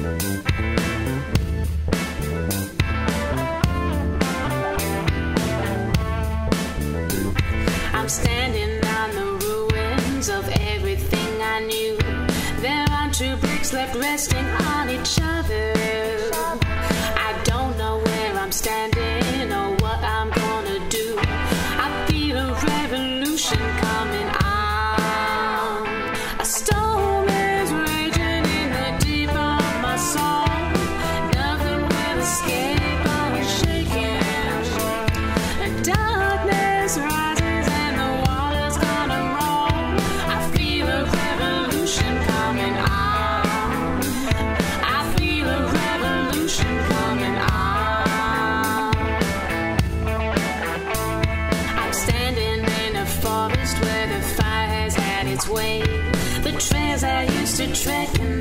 I'm standing on the ruins of everything I knew. There are two bricks left resting on each other. I don't know where I'm standing or what I'm gonna do. I feel a revolution coming on. A storm is raging in the deep of my soul. Nothing will escape, I'm shaking. The darkness rises and the water's gonna roll. I feel a revolution coming on. I feel a revolution coming on. I'm standing in a forest where the fire has had its way. The trails I used to trek